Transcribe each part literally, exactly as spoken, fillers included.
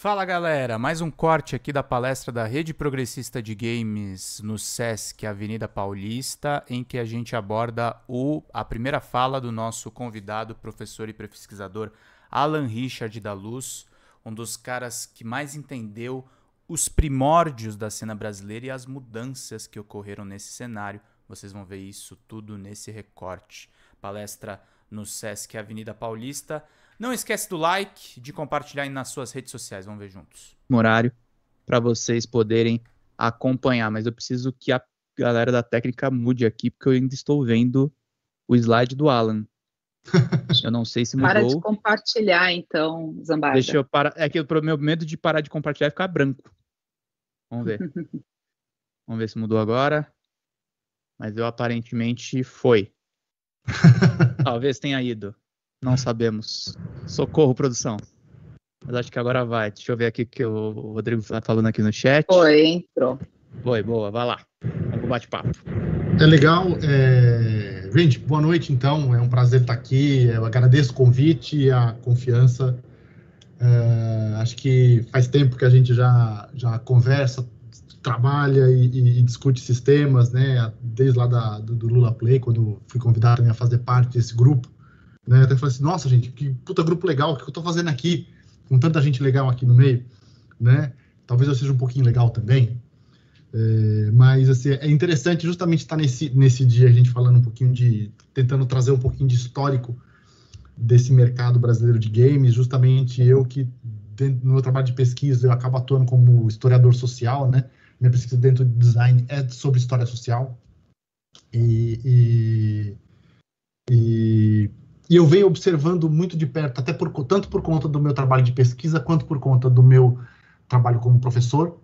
Fala galera, mais um corte aqui da palestra da Rede Progressista de Games no Sesc Avenida Paulista, em que a gente aborda o, a primeira fala do nosso convidado, professor e pesquisador Alan Richard da Luz, um dos caras que mais entendeu os primórdios da cena brasileira e as mudanças que ocorreram nesse cenário. Vocês vão ver isso tudo nesse recorte. Palestra no Sesc Avenida Paulista. Não esquece do like, de compartilhar aí nas suas redes sociais. Vamos ver juntos. Horário para vocês poderem acompanhar, mas eu preciso que a galera da técnica mude aqui, porque eu ainda estou vendo o slide do Alan. Eu não sei se mudou. Para de compartilhar, então, Zambarda. Deixa eu parar. É que o meu medo de parar de compartilhar é ficar branco. Vamos ver. Vamos ver se mudou agora. Mas eu aparentemente foi. Talvez tenha ido. Não sabemos. Socorro, produção. Mas acho que agora vai. Deixa eu ver aqui o que o Rodrigo está falando aqui no chat. Foi, entrou. Foi, boa, vai lá. Vamos pro bate-papo. É legal. É... Gente, boa noite, então. É um prazer estar aqui. Eu agradeço o convite e a confiança. É... Acho que faz tempo que a gente já, já conversa, trabalha e, e, e discute sistemas, né? Desde lá da, do, do Lula Play, quando fui convidado também a fazer parte desse grupo. Né, eu até falei assim, nossa, gente, que puta grupo legal, o que eu tô fazendo aqui, com tanta gente legal aqui no meio, né? Talvez eu seja um pouquinho legal também, é, mas assim, é interessante justamente estar nesse, nesse dia, a gente falando um pouquinho de, tentando trazer um pouquinho de histórico desse mercado brasileiro de games, justamente eu que, dentro, no meu trabalho de pesquisa, eu acabo atuando como historiador social, né? Minha pesquisa dentro de design é sobre história social, e... e, e E eu venho observando muito de perto, até por, tanto por conta do meu trabalho de pesquisa, quanto por conta do meu trabalho como professor,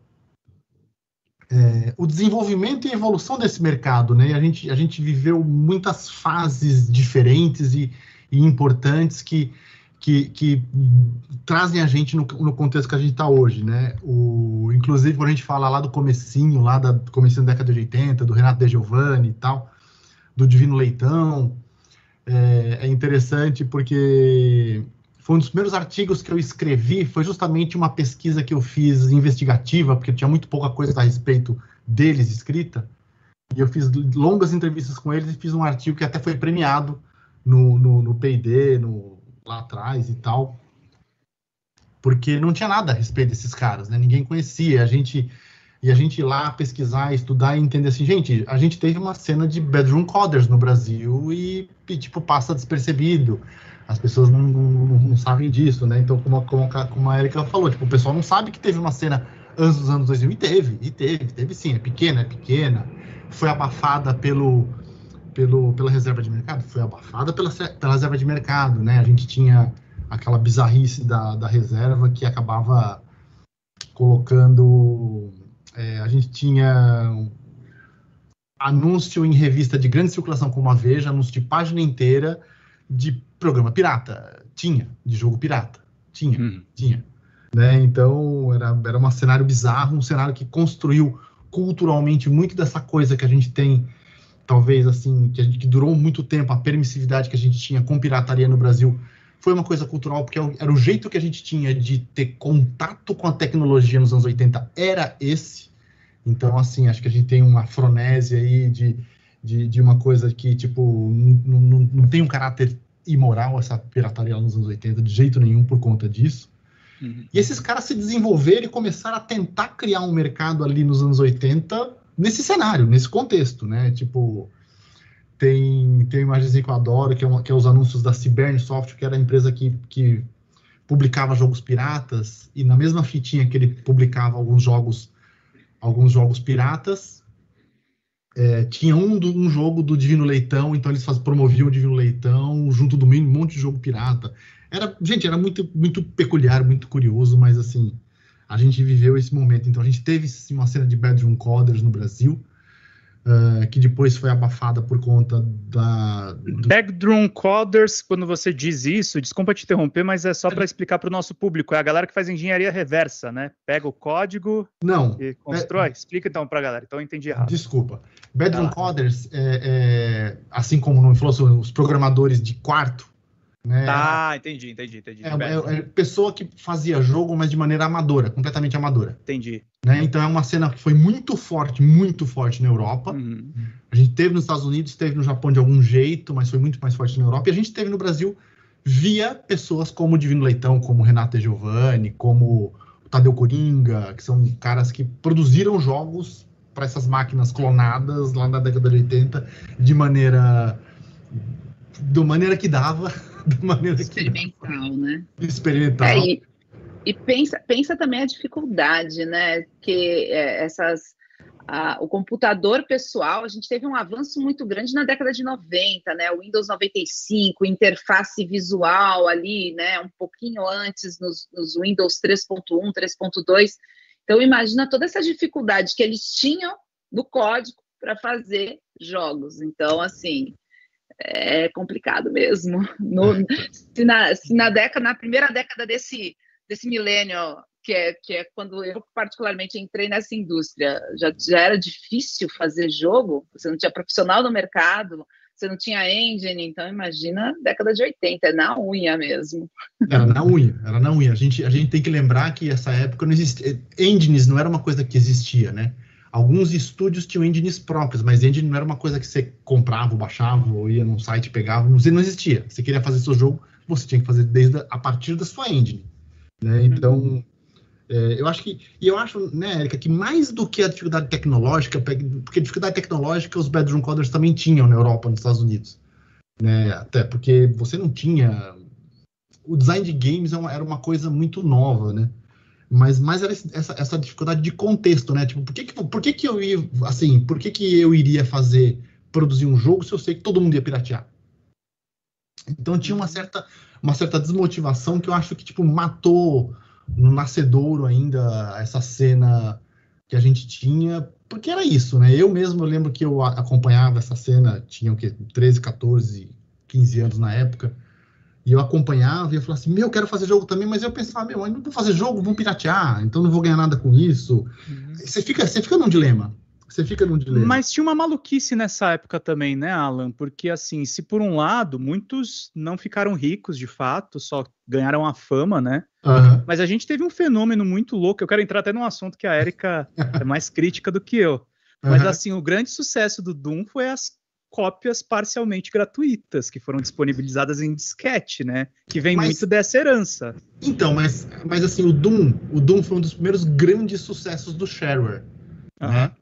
é, o desenvolvimento e a evolução desse mercado, né? A gente, a gente viveu muitas fases diferentes e, e importantes que, que, que trazem a gente no, no contexto que a gente está hoje, né? O, inclusive, quando a gente fala lá do comecinho, lá da comecinho da década de oitenta, do Renato De Giovanni e tal, do Divino Leitão, É, é interessante porque foi um dos primeiros artigos que eu escrevi, foi justamente uma pesquisa que eu fiz investigativa, porque tinha muito pouca coisa a respeito deles escrita, e eu fiz longas entrevistas com eles e fiz um artigo que até foi premiado no, no, no P e D, no, lá atrás e tal, porque não tinha nada a respeito desses caras, né? Ninguém conhecia, a gente... E a gente ir lá pesquisar, estudar e entender assim, gente, a gente teve uma cena de bedroom coders no Brasil e, e tipo, passa despercebido. As pessoas não, não, não sabem disso, né? Então, como, como, como a Erika falou, tipo, o pessoal não sabe que teve uma cena antes dos anos dois mil, e teve, e teve, teve sim, é pequena, é pequena. Foi abafada pelo, pelo, pela reserva de mercado? Foi abafada pela, pela reserva de mercado, né? A gente tinha aquela bizarrice da, da reserva que acabava colocando... É, a gente tinha anúncio em revista de grande circulação como a Veja, anúncio de página inteira de programa pirata. Tinha, de jogo pirata. Tinha, hum. tinha. Né? Então, era, era um cenário bizarro, um cenário que construiu culturalmente muito dessa coisa que a gente tem, talvez, assim, que, a gente, que durou muito tempo, a permissividade que a gente tinha com pirataria no Brasil, foi uma coisa cultural, porque era o jeito que a gente tinha de ter contato com a tecnologia nos anos oitenta, era esse. Então, assim, acho que a gente tem uma afronese aí de, de, de uma coisa que, tipo, não, não, não tem um caráter imoral, essa pirataria nos anos oitenta, de jeito nenhum, por conta disso. Uhum. E esses caras se desenvolveram e começaram a tentar criar um mercado ali nos anos oitenta, nesse cenário, nesse contexto, né? Tipo... Tem, tem uma imagem que eu adoro, que é, uma, que é os anúncios da Ciberne Software, que era a empresa que, que publicava jogos piratas, e na mesma fitinha que ele publicava alguns jogos, alguns jogos piratas, é, tinha um, do, um jogo do Divino Leitão, então eles faz, promoviam o Divino Leitão, junto do meio um monte de jogo pirata. Era, gente, era muito, muito peculiar, muito curioso, mas assim, a gente viveu esse momento. Então a gente teve sim, uma cena de bedroom coders no Brasil, Uh, que depois foi abafada por conta da... Do... Bedroom coders, quando você diz isso, desculpa te interromper, mas é só para explicar para o nosso público, é a galera que faz engenharia reversa, né? Pega o código Não, e constrói. É... Explica então para a galera, então eu entendi errado. Desculpa. Bedroom coders, é, é, assim como não falou, são os programadores de quarto, Né? Tá, entendi, entendi, entendi. É, é, é pessoa que fazia jogo, mas de maneira amadora, completamente amadora. Entendi. Né? Então é uma cena que foi muito forte, muito forte na Europa. Uhum. A gente teve nos Estados Unidos, teve no Japão de algum jeito, mas foi muito mais forte na Europa. E a gente teve no Brasil via pessoas como o Divino Leitão, como o Renato e Giovanni, como o Tadeu Coringa, que são caras que produziram jogos para essas máquinas clonadas lá na década de oitenta, de maneira... de maneira que dava... de maneira experimental, que... né? Experimental. É, e, e pensa, pensa também a dificuldade, né? Que é, essas... A, o computador pessoal, a gente teve um avanço muito grande na década de noventa, né? O Windows noventa e cinco, interface visual ali, né? Um pouquinho antes nos, nos Windows três ponto um, três ponto dois. Então, imagina toda essa dificuldade que eles tinham no código para fazer jogos. Então, assim, é complicado mesmo. No, se, na, se na década, na primeira década desse, desse milênio, que é, que é quando eu particularmente entrei nessa indústria, já, já era difícil fazer jogo, você não tinha profissional no mercado, você não tinha engine, então imagina década de oitenta, é na unha mesmo. Era na unha, era na unha. A gente, a gente tem que lembrar que essa época não existia, engines não era uma coisa que existia, né? Alguns estúdios tinham engines próprios, mas engine não era uma coisa que você comprava, ou baixava, ou ia num site, pegava, não existia. Você queria fazer seu jogo, você tinha que fazer desde a, a partir da sua engine, né? Então, uhum. é, eu acho que, e eu acho, né, Érica, que mais do que a dificuldade tecnológica, porque a dificuldade tecnológica os bedroom coders também tinham na Europa, nos Estados Unidos, né? Até porque você não tinha... O design de games era uma coisa muito nova, né? Mas mais era essa, essa dificuldade de contexto, né? Tipo, por que que, por que que eu ia, assim, por que que eu iria fazer, produzir um jogo se eu sei que todo mundo ia piratear? Então tinha uma certa, uma certa desmotivação que eu acho que, tipo, matou no nascedouro ainda essa cena que a gente tinha, porque era isso, né? Eu mesmo, eu lembro que eu acompanhava essa cena, tinha o quê? treze, catorze, quinze anos na época, e eu acompanhava e eu falava assim, meu, eu quero fazer jogo também, mas eu pensava, meu, eu não vou fazer jogo, vou piratear, então não vou ganhar nada com isso. Uhum. Você fica, você fica num dilema. Você fica num dilema. Mas tinha uma maluquice nessa época também, né, Alan? Porque, assim, se por um lado, muitos não ficaram ricos, de fato, só ganharam a fama, né? Uhum. Mas a gente teve um fenômeno muito louco. Eu quero entrar até num assunto que a Érica é mais crítica do que eu. Mas, uhum. assim, o grande sucesso do Doom foi as cópias parcialmente gratuitas, que foram disponibilizadas em disquete, né? Que vem mas, muito dessa herança. Então, mas, mas assim, o Doom, o Doom foi um dos primeiros grandes sucessos do shareware, uhum. né?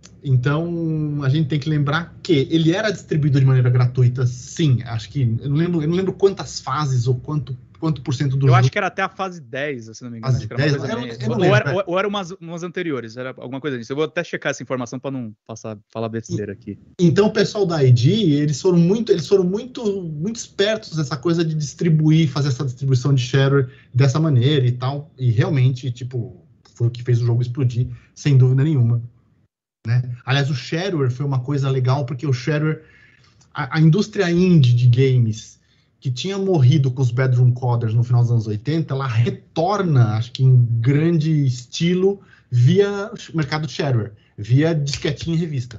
Então, a gente tem que lembrar que ele era distribuído de maneira gratuita, sim. Acho que, eu não lembro, eu não lembro quantas fases ou quanto, quanto por cento do eu jogo. Eu acho que era até a fase dez, se não me engano. Fase dez? Era eu, eu eu não ou, lembro, era, ou, ou era umas, umas anteriores, era alguma coisa disso. Eu vou até checar essa informação para não passar, falar besteira aqui. Então, o pessoal da I D, eles foram muito, eles foram muito, muito espertos nessa coisa de distribuir, fazer essa distribuição de shareware dessa maneira e tal. E realmente, tipo, foi o que fez o jogo explodir, sem dúvida nenhuma. Né? Aliás, o shareware foi uma coisa legal, porque o shareware, a, a indústria indie de games, que tinha morrido com os bedroom coders no final dos anos oitenta, ela retorna, acho que em grande estilo, via mercado shareware, via disquetinha e revista,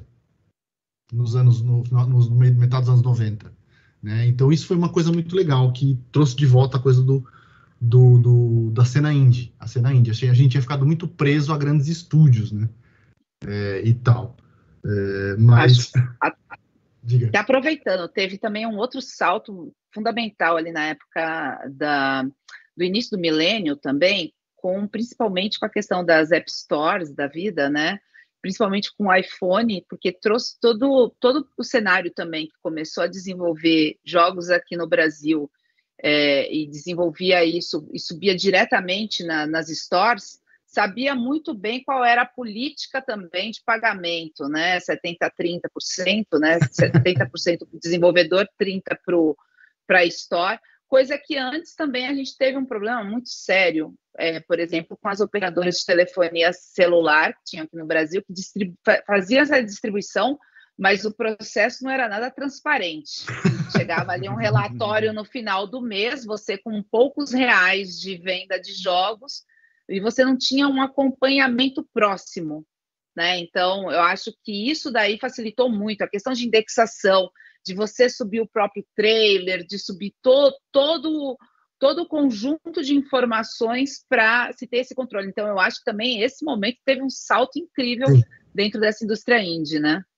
nos anos, no, no, no metade dos anos noventa. Né? Então isso foi uma coisa muito legal, que trouxe de volta a coisa do, do, do, da cena indie. A cena indie. A gente tinha ficado muito preso a grandes estúdios, né? É, e tal. É, mas... Acho, a, Diga. Que aproveitando, teve também um outro salto fundamental ali na época da, do início do milênio também, com, principalmente com a questão das App Stores da vida, né? Principalmente com o iPhone, porque trouxe todo, todo o cenário também, que começou a desenvolver jogos aqui no Brasil, é, e desenvolvia isso, e subia diretamente na, nas stores, sabia muito bem qual era a política também de pagamento, né? setenta, trinta por cento, né? setenta por cento para o desenvolvedor, trinta por cento para a Store, coisa que antes também a gente teve um problema muito sério, é, por exemplo, com as operadoras de telefonia celular que tinham aqui no Brasil, que distribu- faziam essa distribuição, mas o processo não era nada transparente. Chegava ali um relatório no final do mês, você com poucos reais de venda de jogos, e você não tinha um acompanhamento próximo, né? Então, eu acho que isso daí facilitou muito a questão de indexação, de você subir o próprio trailer, de subir to, todo, todo o conjunto de informações para se ter esse controle. Então, eu acho que também esse momento teve um salto incrível Sim. dentro dessa indústria indie, né?